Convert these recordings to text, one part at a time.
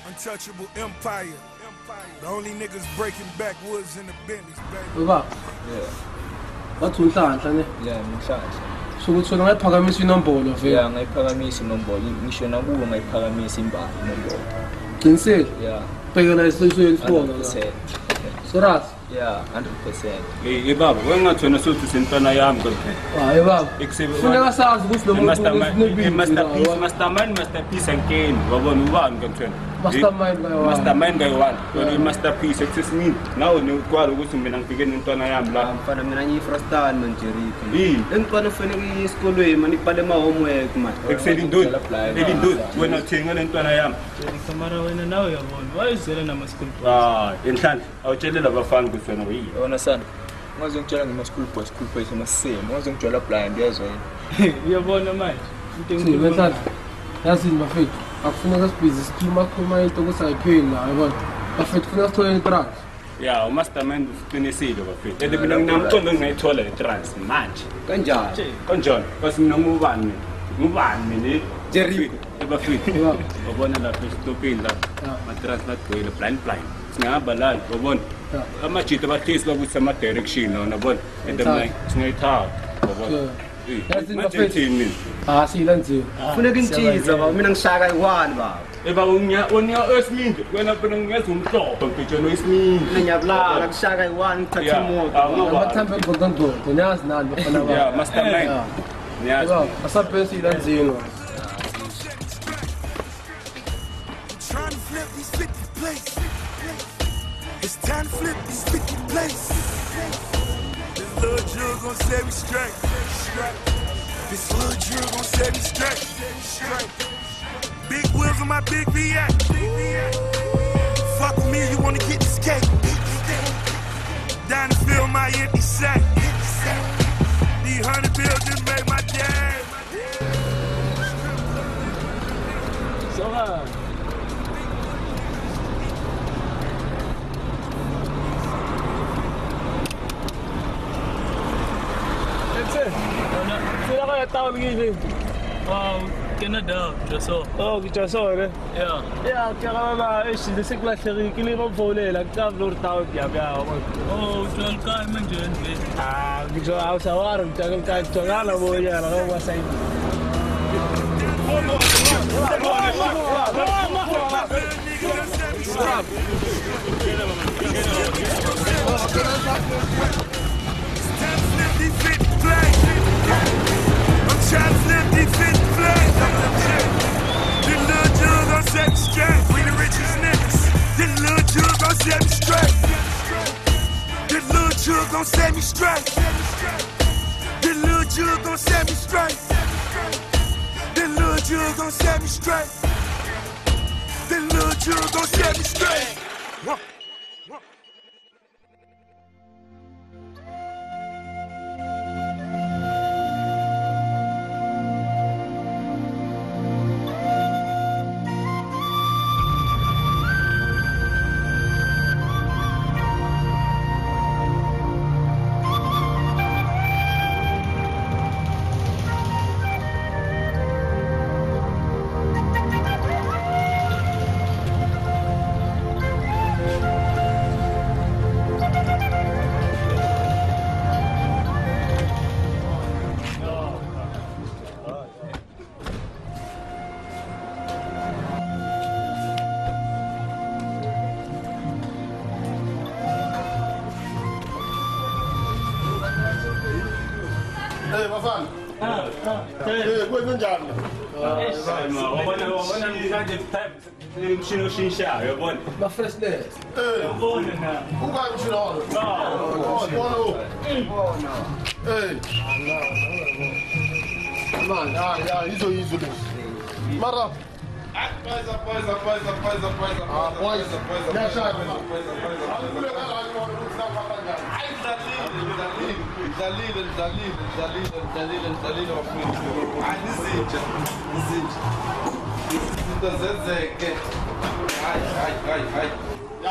Untouchable empire. The only niggas breaking backwoods in the business, baby. Baba. Yeah. Bathi unhlanhla ne? Yeah, ngihlanhla. Sokuthola ngayiphakamisa inombolo vele. Yeah, ngayiphakamisa inombolo. Ngisho nakubo ngayiphakamisa imbali inombolo. Qinisile? Yeah. Bhekela isizwe elifona. Soras? Yeah, 100%. Hey baba, wengathona sothi sentwana yami kodwa. Hayi baba. Kufuneka sazi ukuthi lo muntu masterpiece angeni. Wabona ubani ngomthweni? Mastermind gayi-1. Kodwa masterpiece ekusesimini. Nawe nekwalo ukuthi mina ngifike nentwana yami la. Mfana mina ngiyifrostan manje Ricky. Yini? Engicela ufanele esikolweni manje ibhale ama homework manje. Ekusebindoni. Elindoni wena uthenga lentwana yami. Kamara wena nawe yabona. Wayizela nama school boys. Enhlanhla awutshelela abafana ukuthi wena uyini. Yabona sana. Ungazongitshela ngama-school boys amaseme. Ungazongitshela blind yazwa yini. Uyabona manje. Into yazini bafethu. Akufuneka sibhizi sikhuluma into kusayipheli la yabona. Bafethu kufuneka sithole itrans. Ya, umastermind usiqinisile bafethu. Ende mina nginamqondo engingayithola itrans manje. Kanjani? Kanjani? Kasi mina ngubani? Ngubani mina? Jericho. Bafethu. Wabona lapha esitopini la. Matrans bagcwele blind. Singahamba la, wabona. Amajita bahlisi lokuthi ama direction nabona. Ende mina singayithatha. Wabona. Yazini bafethu. Sila nje. Kufuneka intshiza baba mina ngishaka i1 baba. Eba unya esiminde wena phela ngiyeza umhlobo mbijeno esiminde. Mina ngiyabulala ngishaka i1 ngithatha imoto. Amathambo egodonto, nyazi nalo bafana baba. Yeah, mastermind. Nyazi. Asaphensi ila nzini. Trying to flip these 50 plates. It's time to flip these 50 plates. This little jug gon' set me straight. This little jug gon' set me straight. Big wheels on my big V8. Fuck with me, you wanna get this cake. Down to fill my empty sack. These 100 bills just made my day. Sora. Sila kaya tawag gini. Canada, Jaso. Oh, Jaso, ne? Yeah. Yeah, kaya ba, desde que la serie que le vamos a poner, la que hablo tawag ya. Oh, jual kaya man dyan. Gusto ako sa warang, tagal kahit tangala mo yan, ako wasay. I'm trying to flip these 50 flags. This little jug gon' set me straight. We the richest niggas. This little jug gon' set me straight. This little jug gon' set me straight. This little jug gon' set me straight. This little jug gon' set me straight. This little jug gon' set me straight. Mshino shinsha, yabona. Ba fresh le. Yabona na. Ungayi mshino walo. Man, ya, hizo le. Mara. Paiza. Boys. Ya shabe. Dalil zenzeke. Hayi. Ya.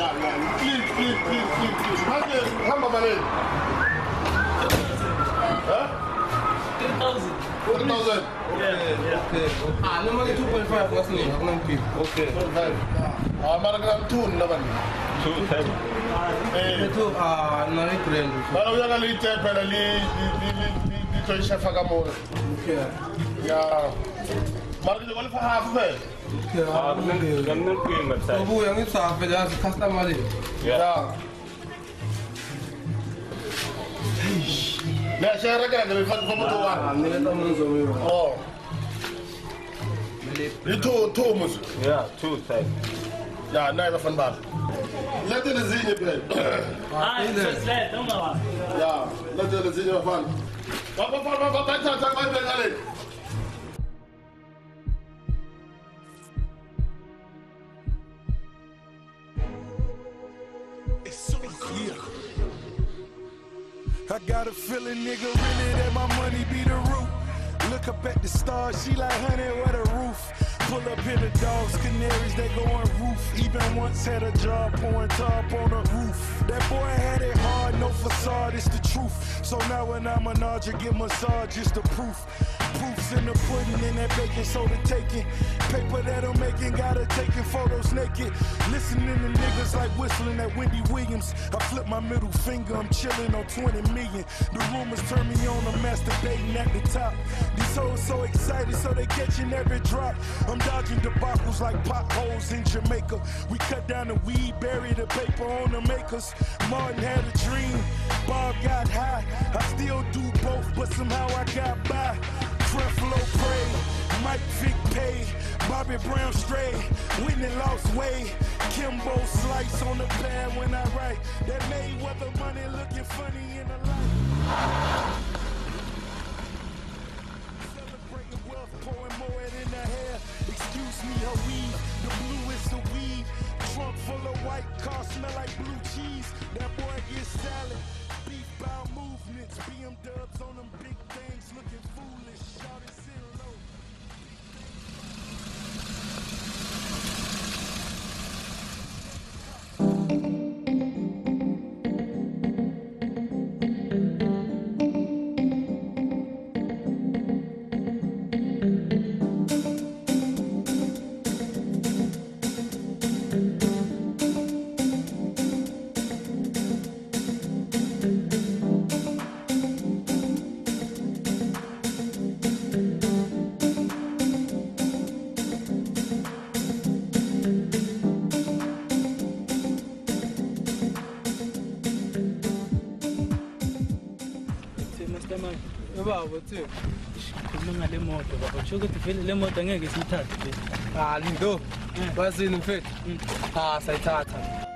Please. Hamba baleni. 10,000. 40,000. Okay. Ah, no money 2.5 was name. I'm not pay. Okay. 45. Mara 2 naman. 210. Ito na i-trend. Mara uya ngalite pela li to chef agamo. Okay. Yeah. Mara ko wala fa half ba? Okay. Ganun po yung website. Obu yang isa pa dyan sa customer din. Yeah. Na share ka na fa mo to wa. Nila tamun zo mi. Oh. Ni to mus. Yeah, 210. Ja, nee, we van baan. Let in de zin je bent. Ja, let in de zin je van. Wat ben je alleen? I got a feeling, nigga, really that my money be the root. Look up at the stars, she like, honey, what a roof. Pull up in the dogs, canaries, they go on roof. Even once had a job pouring top on the roof. That boy had it hard, no facade, it's the truth. So now when I'm an Audrey, get massage, it's the proof. Proofs in the pudding, in that baking soda taking. Paper that I'm making, gotta taking photos naked. Listening to niggas like whistling at Wendy Williams. I flip my middle finger, I'm chilling on 20 million. The rumors turn me on, I'm masturbating at the top. These hoes so excited, so they catching every drop. I'm dodging debacles like potholes in Jamaica. We cut down the weed, bury the paper on the makers. Martin had a dream, Bob got high. I still do both, but somehow I got by. Creflo pray, Mike Vick pay, Bobby Brown stray, Whitney lost way, Kimbo slice on the pad when I write. That Mayweather money looking funny in the light. Celebrating wealth, pouring more in the hair. Excuse me, her weed, the blue is the weed. Trunk full of white car, smell like blue cheese. That boy gets salad. Beef bow movements, BM dubs on them big things, looking foolish. Shout it, sit low. What's Khuluma ngale moto baba. Usho ukuthi vele le moto angeke siyithathe. Lindo. Basi nifethu. Sayithatha.